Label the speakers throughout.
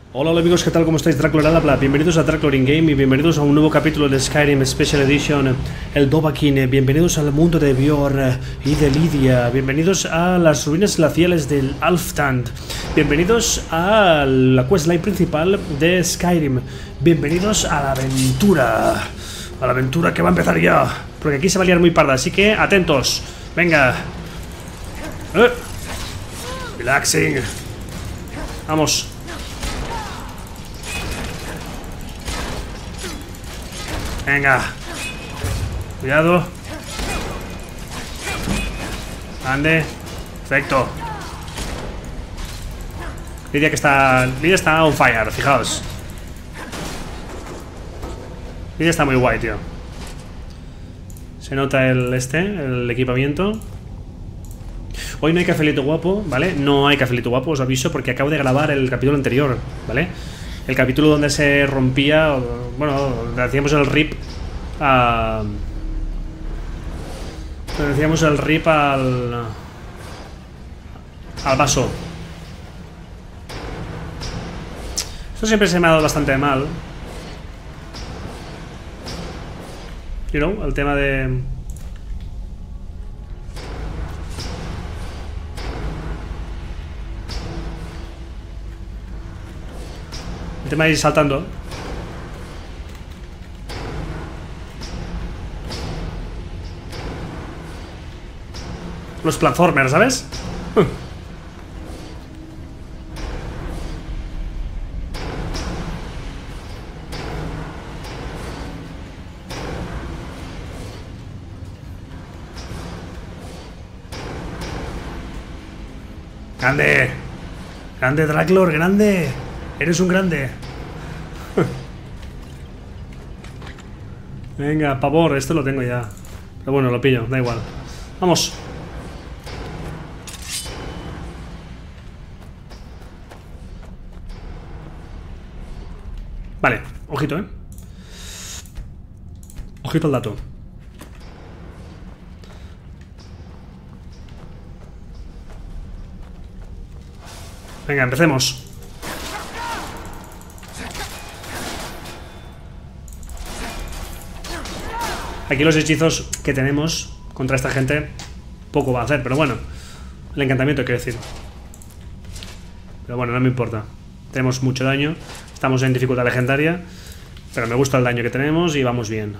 Speaker 1: Hola amigos, ¿qué tal? ¿Cómo estáis? Draclor al habla. Bienvenidos a Draclor in Game y bienvenidos a un nuevo capítulo de Skyrim Special Edition, el Dovahkiin. Bienvenidos al mundo de Bjorn y de Lidia. Bienvenidos a las ruinas glaciales del Alftand. Bienvenidos a la questline principal de Skyrim. Bienvenidos a la aventura. A la aventura que va a empezar ya. Porque aquí se va a liar muy parda, así que atentos. Venga. Relaxing. Vamos. Venga. Cuidado. Ande. Perfecto. Lidia está on fire, fijaos. Lidia está muy guay, tío. Se nota el equipamiento. Hoy no hay cafelito guapo, ¿vale? No hay cafelito guapo, os aviso, porque acabo de grabar el capítulo anterior, ¿vale? El capítulo donde se rompía, bueno, le hacíamos el rip a... Le hacíamos el rip al vaso. Esto siempre se me ha dado bastante mal. You know, el tema de... El tema de ir saltando. Los platformers, ¿sabes? ¡Grande! ¡Grande, Draclor! ¡Grande! ¡Eres un grande! Venga, pavor, esto lo tengo ya. Pero bueno, lo pillo, da igual. Vamos. Vale, ojito, ojito al dato. Venga, empecemos. Aquí los hechizos que tenemos contra esta gente poco va a hacer, pero bueno. El encantamiento, quiero decir. Pero bueno, no me importa. Tenemos mucho daño. Estamos en dificultad legendaria. Pero me gusta el daño que tenemos y vamos bien.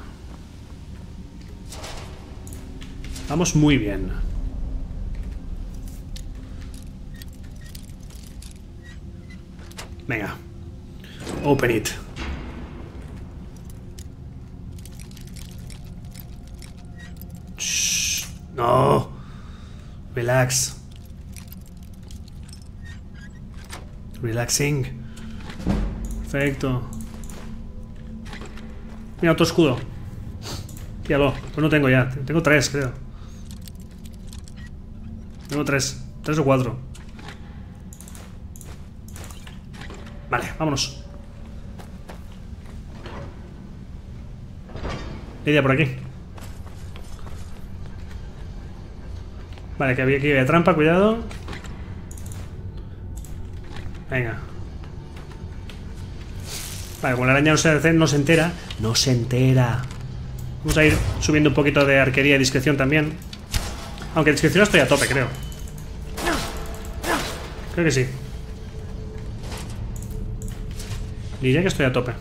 Speaker 1: Vamos muy bien. Venga. Open it. Shh. No. Relax. Relaxing. Perfecto. Mira, otro escudo. Píalo. Pues no tengo ya. Tengo 3, creo. Tengo 3. 3 o 4. Vale, vámonos. Lidia por aquí. Vale, que había aquí de trampa, cuidado. Venga. Vale, como la araña no se entera. No se entera. Vamos a ir subiendo un poquito de arquería y discreción también. Aunque discreción estoy a tope, creo. Creo que sí. Diría que estoy a tope.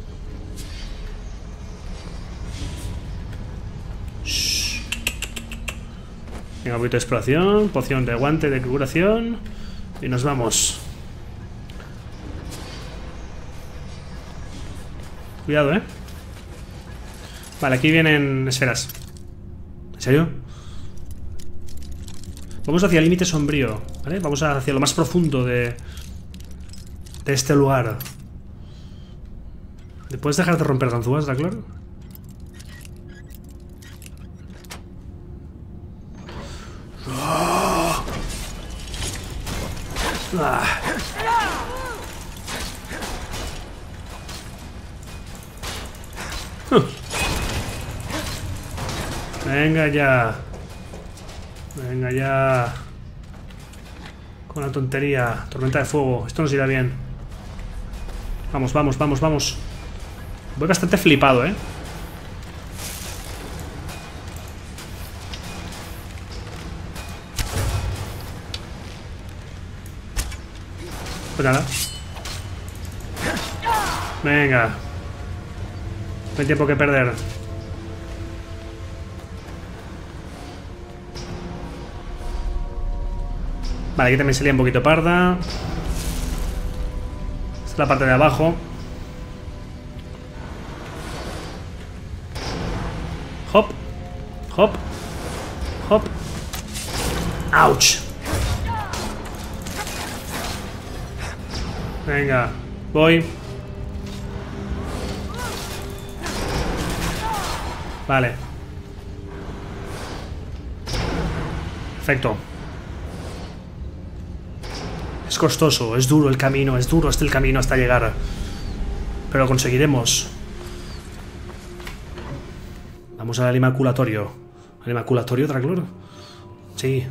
Speaker 1: Shh. Venga, un poquito de exploración. Poción de guante de curación. Y nos vamos. Cuidado, Vale, aquí vienen esferas. ¿En serio? Vamos hacia el límite sombrío, ¿vale? Vamos hacia lo más profundo de este lugar. ¿Te puedes dejar de romper ganzúas, Draclor? Venga ya. Venga ya. Con la tontería. Tormenta de fuego. Esto nos irá bien. Vamos, vamos, vamos, vamos. Voy bastante flipado, ¿eh? Pues nada. Venga. No hay tiempo que perder. Vale, aquí también salía un poquito parda. Esta es la parte de abajo. Hop. Hop. Hop. Ouch. Venga, voy. Vale. Perfecto. Es costoso, es duro el camino, es duro el camino hasta llegar. Pero lo conseguiremos. Vamos al animaculatorio. ¿Animaculatorio, Draclor? Sí.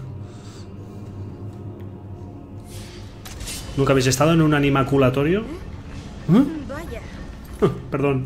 Speaker 1: ¿Nunca habéis estado en un animaculatorio? ¿Eh?
Speaker 2: Vaya.
Speaker 1: Perdón.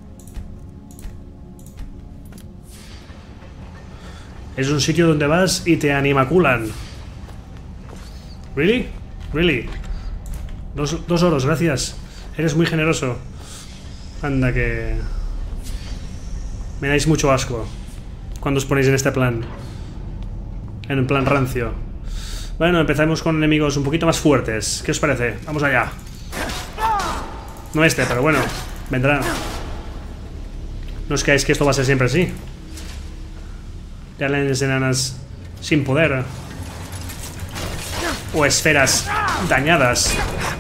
Speaker 1: Es un sitio donde vas y te animaculan. ¿Really? ¿Really? Dos oros, gracias. Eres muy generoso. Anda que... Me dais mucho asco cuando os ponéis en este plan. En un plan rancio. Bueno, empezamos con enemigos un poquito más fuertes. ¿Qué os parece? Vamos allá. No este, pero bueno, vendrá. No os creáis que esto va a ser siempre así. Ya las enanas sin poder. O esferas dañadas.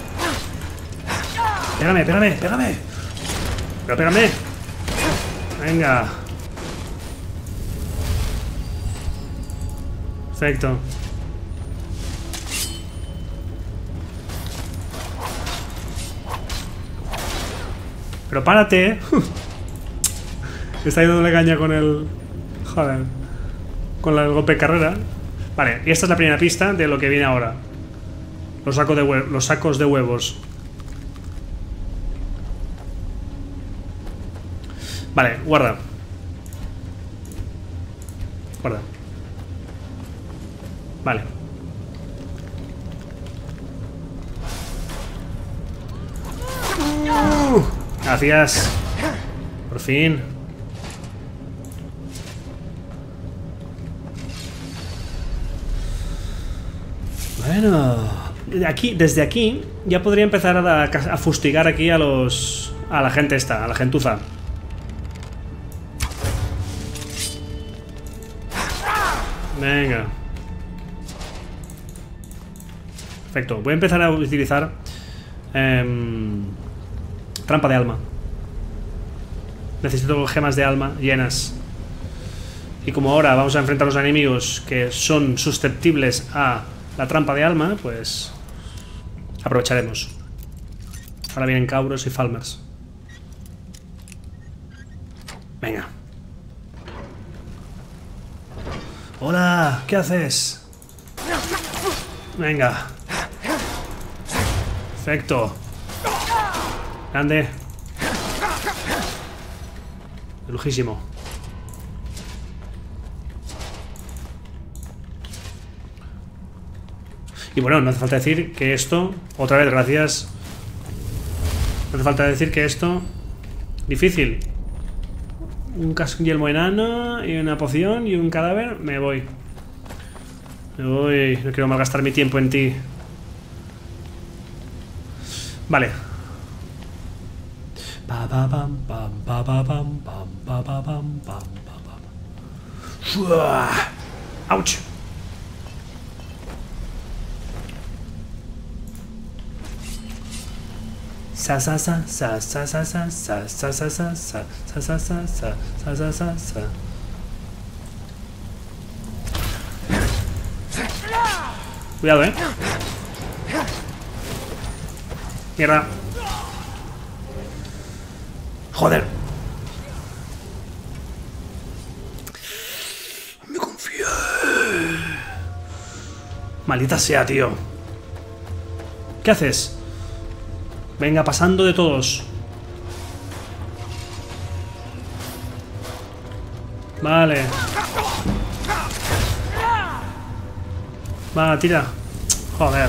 Speaker 1: Pégame, pégame, pégame. Pero pégame. Venga. Perfecto. Pero párate. Está ahí dándole caña con el... Joder. Con el golpe de carrera. Vale, y esta es la primera pista de lo que viene ahora. Los sacos de huevos. Vale, guarda. Guarda. Vale. Gracias. Por fin. Bueno, desde aquí ya podría empezar a fustigar aquí a la gente esta, a la gentuza. Venga. Perfecto. Voy a empezar a utilizar trampa de alma. Necesito gemas de alma llenas. Y como ahora vamos a enfrentar a los enemigos que son susceptibles a la trampa de alma, pues aprovecharemos. Ahora vienen Kauros y Falmers. Venga. Hola, ¿qué haces? Venga. Perfecto. Grande. Lujísimo. Y bueno, no hace falta decir que esto... Otra vez, gracias. No hace falta decir que esto... Difícil. Un yelmo enano y una poción y un cadáver. Me voy. Me voy. No quiero malgastar mi tiempo en ti. Vale. ¡Auch! Sa sa sa sa sa sa sa sa sa sa sa sa sa sa sa sa sa sa. Cuidado, Mierda. Joder. Me confié. Maldita sea, tío. ¿Qué haces? Venga, pasando de todos. Vale. Va, tira. Joder.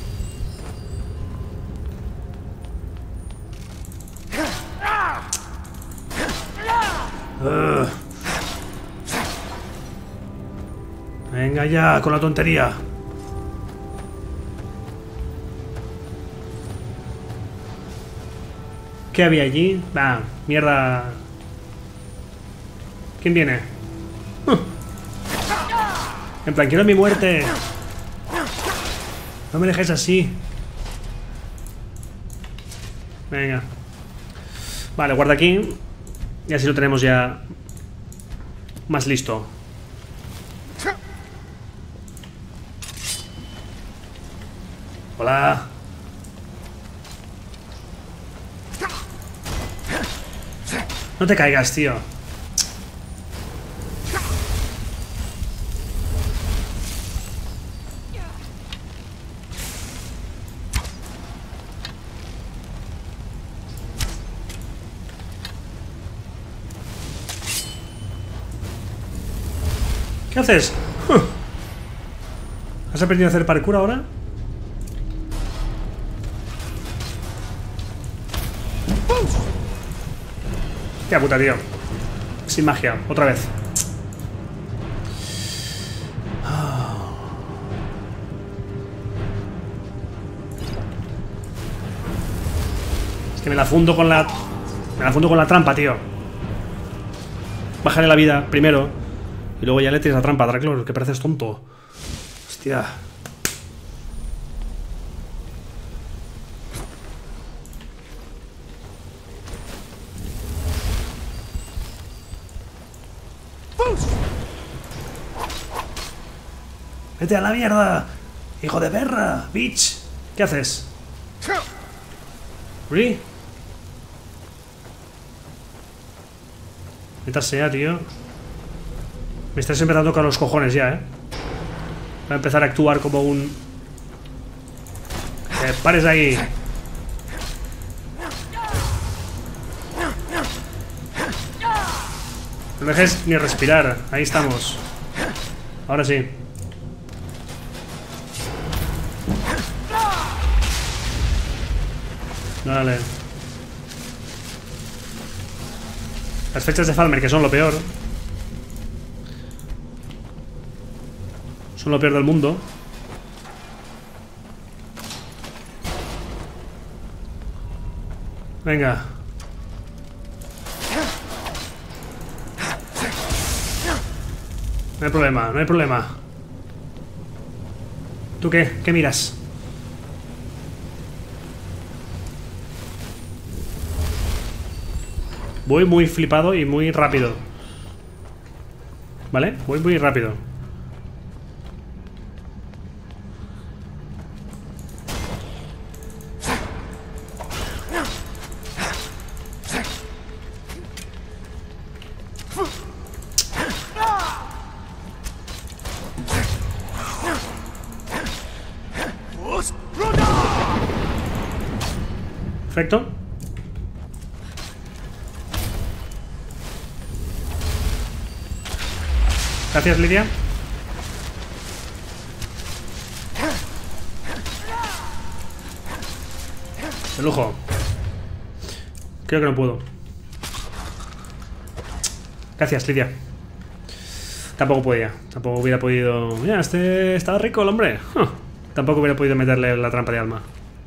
Speaker 1: Venga ya, con la tontería. ¿Qué había allí? Bah, mierda. ¿Quién viene? En plan, quiero mi muerte. No me dejes así. Venga. Vale, guarda aquí. Y así lo tenemos ya más listo. Hola. No te caigas, tío. ¿Qué haces? ¿Has aprendido a hacer parkour ahora? Qué puta, tío. Sin magia, otra vez. Es que me la fundo con la... Me la fundo con la trampa, tío. Bájale la vida primero. Y luego ya le tienes la trampa, Draclor, que pareces tonto. Hostia. ¡Vete a la mierda! ¡Hijo de perra! ¡Bitch! ¿Qué haces? ¿Really? Neta sea, tío. Me estás empezando a tocar los cojones ya, ¿eh? Voy a empezar a actuar como un... ¡Pares ahí! No me dejes ni respirar. Ahí estamos. Ahora sí. Vale. Las flechas de Falmer, que son lo peor. Son lo peor del mundo. Venga. No hay problema, no hay problema. ¿Tú qué? ¿Qué miras? Voy muy flipado y muy rápido. ¿Vale? Voy muy rápido. Perfecto. Gracias, Lidia. De lujo. Creo que no puedo. Gracias, Lidia. Tampoco podía. Tampoco hubiera podido... Mira, este estaba rico el hombre. Tampoco hubiera podido meterle la trampa de alma.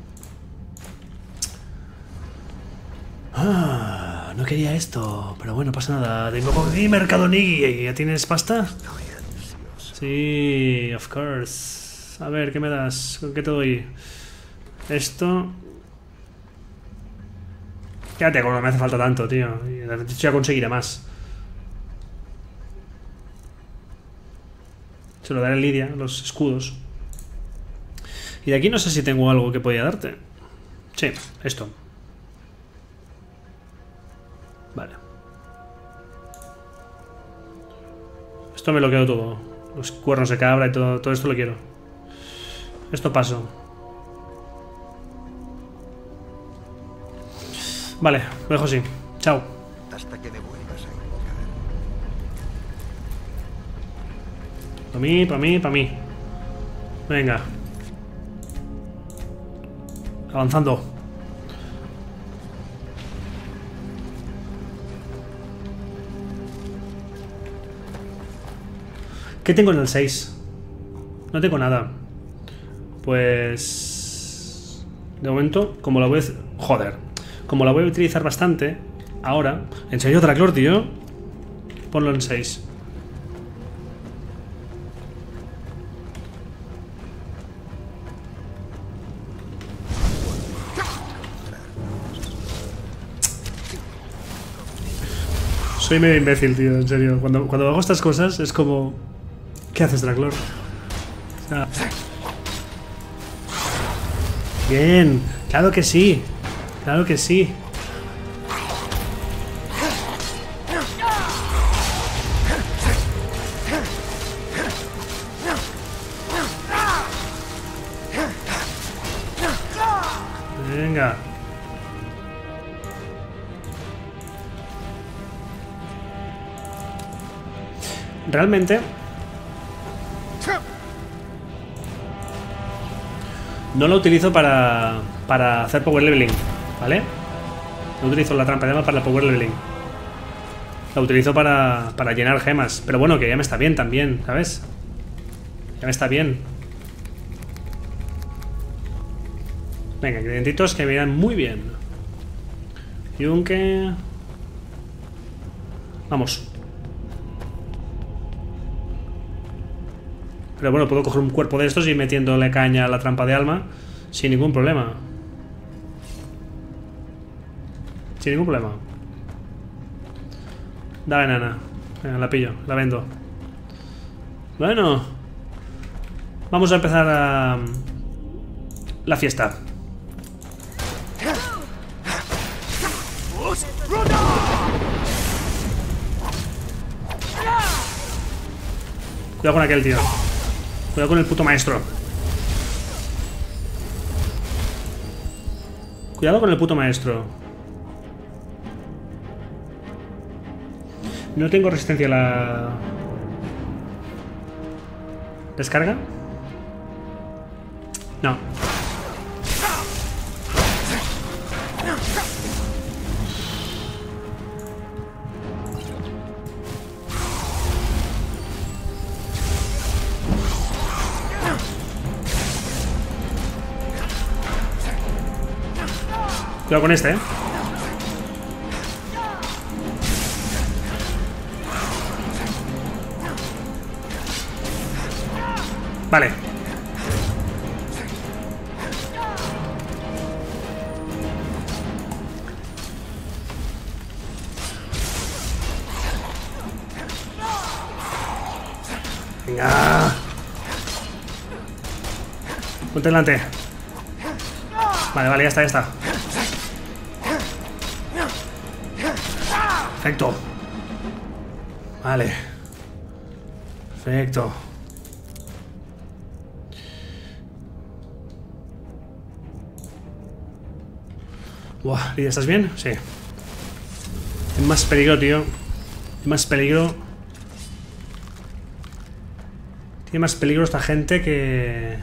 Speaker 1: No quería esto, pero bueno, pasa nada. Tengo aquí Mercado Nigui. ¿Ya tienes pasta? Sí, of course. A ver, ¿qué me das? ¿Con qué te doy? Esto... Quédate con, no me hace falta tanto, tío. De hecho ya conseguiré más. Se lo daré a Lidia, los escudos. Y de aquí no sé si tengo algo que podía darte. Sí, esto. Vale. Esto me lo quedo todo. Los cuernos de cabra y todo esto lo quiero. Esto paso. Vale, lo dejo así. Chao.
Speaker 2: Hasta que me vuelvas a invocar.
Speaker 1: Para mí, para mí, para mí. Venga. Avanzando. ¿Qué tengo en el 6? No tengo nada. Pues... de momento, como la voy a... joder. Como la voy a utilizar bastante, ahora... ¿En serio, Draclor, tío? Ponlo en 6. Soy medio imbécil, tío, en serio. Cuando hago estas cosas es como... ¿Qué haces, Draclor? O sea... Bien, claro que sí. Claro que sí. Venga. Realmente no lo utilizo para hacer power leveling, ¿vale? No utilizo la trampa de alma para el power leveling. La utilizo para llenar gemas. Pero bueno, que ya me está bien también, ¿sabes? Ya me está bien. Venga, ingredientitos que me irán muy bien. Yunque... Vamos. Pero bueno, puedo coger un cuerpo de estos y ir metiéndole caña a la trampa de alma sin ningún problema. Sin ningún problema. Dale, nana. Venga, la pillo, la vendo. Bueno. Vamos a empezar la fiesta. Cuidado con aquel, tío. Cuidado con el puto maestro. Cuidado con el puto maestro. No tengo resistencia a la... ¿Descarga? No. Cuidado con este, Vale. Venga. Ponte delante. Vale, vale, ya está, ya está. Perfecto. Vale. Perfecto. Buah, Lidia, ¿estás bien? Sí. Hay más peligro, tío. Hay más peligro. Tiene más peligro esta gente que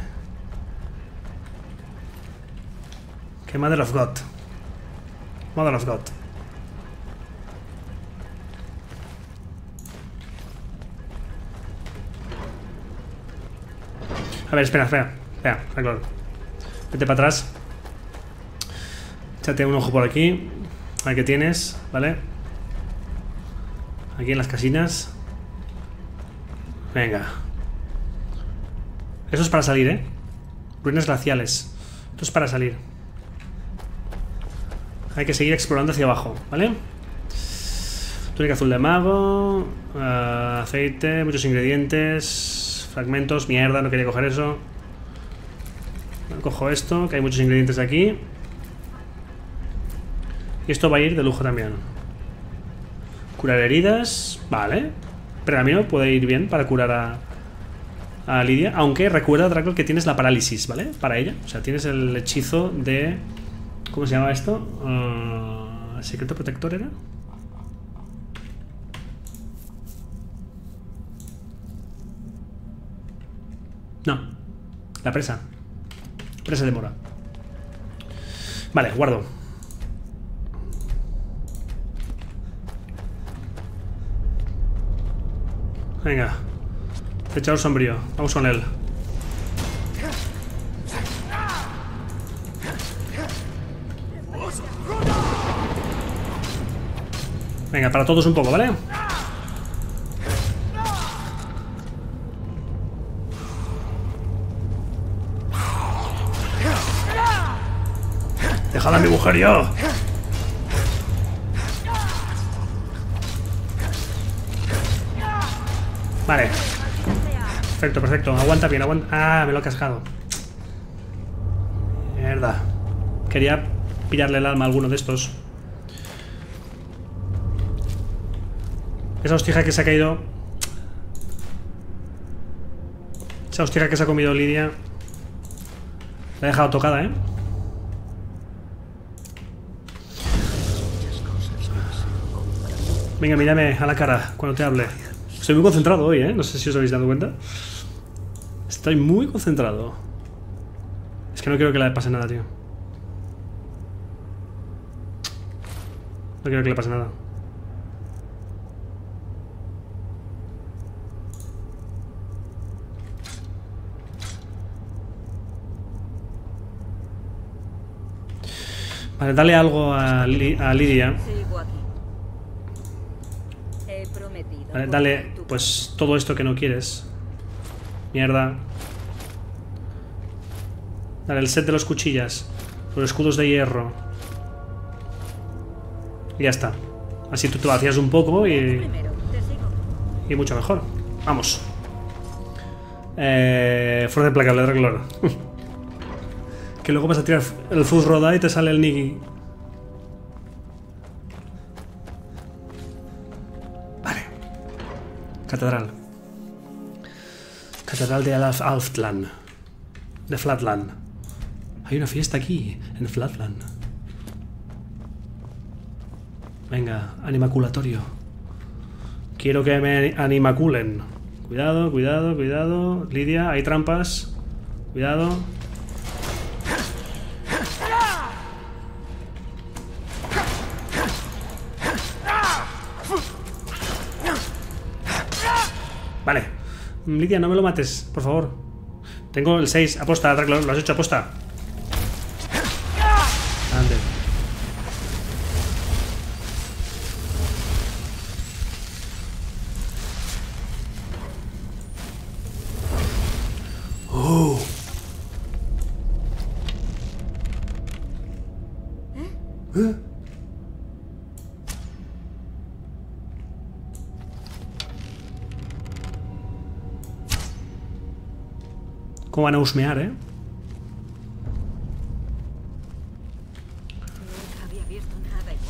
Speaker 1: Mother of God. Mother of God. A ver, espera, claro. Vete para atrás. Échate un ojo por aquí. A ver qué tienes, ¿vale? Aquí en las casinas. Venga. Eso es para salir, ¿eh? Ruinas glaciales. Esto es para salir. Hay que seguir explorando hacia abajo, ¿vale? Túnica azul de mago. Aceite, muchos ingredientes. Fragmentos, mierda, no quería coger eso. Cojo esto, que hay muchos ingredientes aquí. Y esto va a ir de lujo también. Curar heridas, vale. Pergamino puede ir bien para curar a Lidia. Aunque recuerda, Draclor, que tienes la parálisis, ¿vale? Para ella. O sea, tienes el hechizo de... ¿Cómo se llama esto? ¿Secreto protector era? No. La presa. Presa de mora. Vale, guardo. Venga. Flechador sombrío. Vamos con él. Venga, para todos un poco, ¿vale? ¡Dejad a mi mujer yo! Vale. Perfecto, perfecto. Aguanta bien, aguanta. Ah, me lo he cascado. Mierda. Quería pillarle el alma a alguno de estos. Esa hostija que se ha caído. Esa hostija que se ha comido Lidia. La he dejado tocada, ¿eh? Venga, mírame a la cara cuando te hable. Estoy muy concentrado hoy, ¿eh? No sé si os habéis dado cuenta. Estoy muy concentrado. Es que no quiero que le pase nada, tío. No quiero que le pase nada. Vale, dale algo a Lidia. Vale, dale, pues, todo esto que no quieres. Mierda. Dale, el set de los cuchillas. Los escudos de hierro. Y ya está. Así tú te vacías un poco y mucho mejor. Vamos. Fuerza implacable, Draklor. Que luego vas a tirar el Fuzz Roda y te sale el Nigi. Vale. Catedral. Catedral de Alftland. De Flatland. Hay una fiesta aquí, en Flatland. Venga, animaculatorio. Quiero que me animaculen. Cuidado, cuidado, cuidado. Lidia, hay trampas. Cuidado. Vale. Lidia, no me lo mates, por favor. Tengo el 6. Aposta, Draklor. Lo has hecho, aposta. Ande. ¿Cómo van a husmear, eh?
Speaker 3: Nunca había visto nada igual.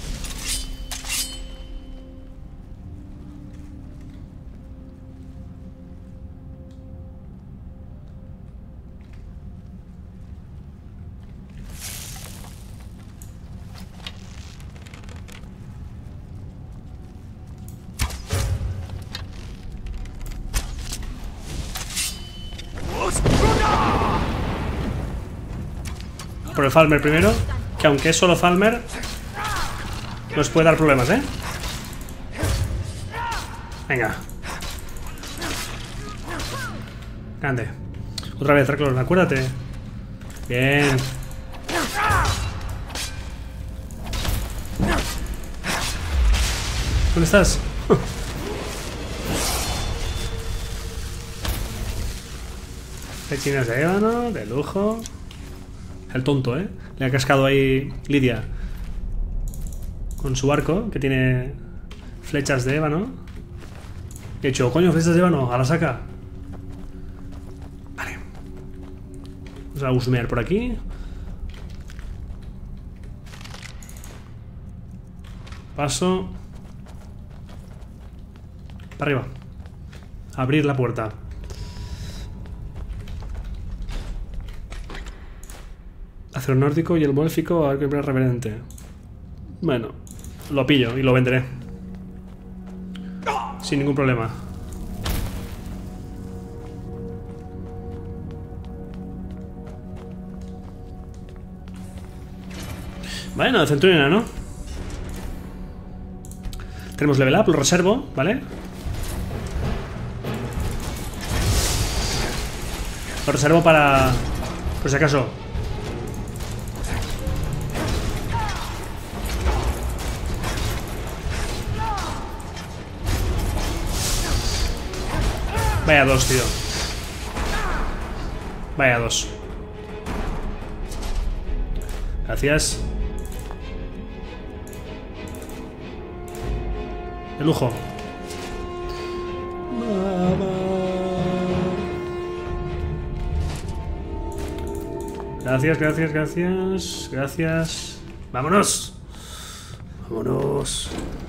Speaker 1: Por el Falmer primero, que aunque es solo Falmer, nos puede dar problemas, ¿eh? Venga. Grande. Otra vez, Draklor, acuérdate. Bien. ¿Dónde estás? Pechinas de ébano, de lujo. El tonto, ¿eh? Le ha cascado ahí Lidia. Con su arco, que tiene flechas de ébano. He hecho, coño, flechas de ébano, a la saca. Vale. Vamos a husmear por aquí. Paso. Para arriba. Abrir la puerta. Acero nórdico y el mórfico arco reverente. Bueno, lo pillo y lo venderé. Sin ningún problema. Bueno, de centuriona, ¿no? Tenemos level up, lo reservo, ¿vale? Lo reservo para... por si acaso. Vaya dos, tío. Vaya dos. Gracias. De lujo. Gracias, gracias, gracias. Gracias. ¡Vámonos! ¡Vámonos!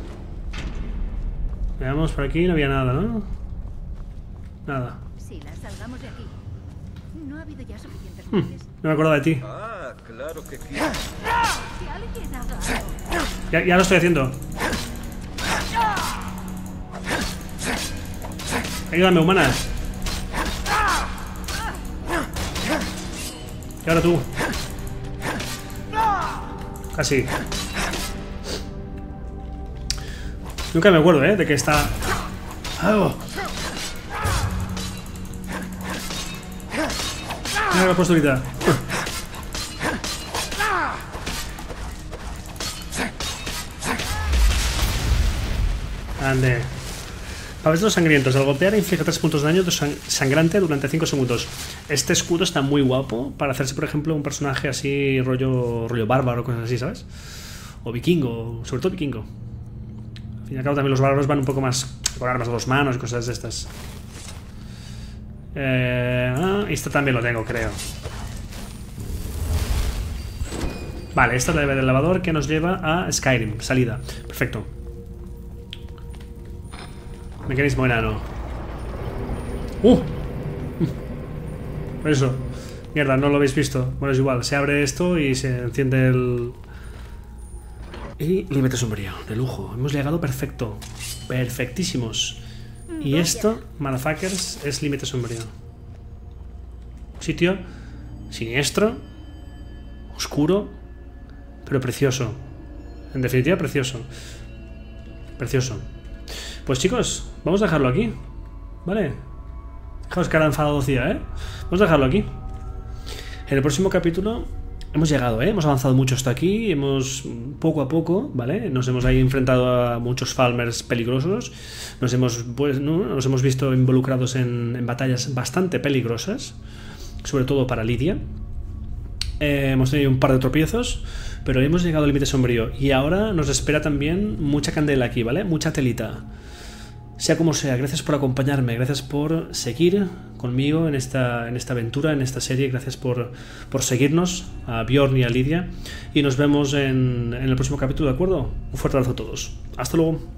Speaker 1: Veamos, por aquí no había nada, ¿no? Nada.
Speaker 3: Si la salgamos de aquí. No ha habido ya suficientes muertes.
Speaker 1: No me acuerdo de ti.
Speaker 2: Ah, claro que quiero.
Speaker 3: Que alguien haga algo.
Speaker 1: Ya lo estoy haciendo. Ayúdame, humanas. Y ahora tú. Casi. Nunca me acuerdo, de que está... ¡Oh! Mira lo he puesto ahorita. Ande. A veces los sangrientos, al golpear inflige 3 puntos de daño sangrante durante 5 segundos. Este escudo está muy guapo para hacerse, por ejemplo, un personaje así rollo bárbaro, cosas así, ¿sabes? O vikingo, sobre todo vikingo. Al fin y al cabo también los bárbaros van un poco más con armas a 2 manos y cosas de estas. Esto también lo tengo, creo. Vale, esta es la del elevador que nos lleva a Skyrim, salida. Perfecto. Mecanismo enano. Eso. Mierda, no lo habéis visto. Bueno, es igual. Se abre esto y se enciende el... Y límite sombrío. De lujo. Hemos llegado perfecto. Perfectísimos. Y esto, motherfuckers, es límite sombrío. Sitio siniestro, oscuro, pero precioso. En definitiva, precioso. Precioso. Pues chicos, vamos a dejarlo aquí. ¿Vale? Fijaos que ahora enfadado Cía, Vamos a dejarlo aquí. En el próximo capítulo hemos llegado, hemos avanzado mucho hasta aquí. Hemos, poco a poco, ¿vale? Nos hemos ahí enfrentado a muchos Falmers peligrosos. Nos hemos visto involucrados en batallas bastante peligrosas. Sobre todo para Lidia. Hemos tenido un par de tropiezos, pero hemos llegado al límite sombrío. Y ahora nos espera también mucha candela aquí, ¿vale? Mucha telita. Sea como sea, gracias por acompañarme, gracias por seguir conmigo en esta aventura, en esta serie, gracias por seguirnos, a Bjorn y a Lidia, y nos vemos en el próximo capítulo, ¿de acuerdo? Un fuerte abrazo a todos. Hasta luego.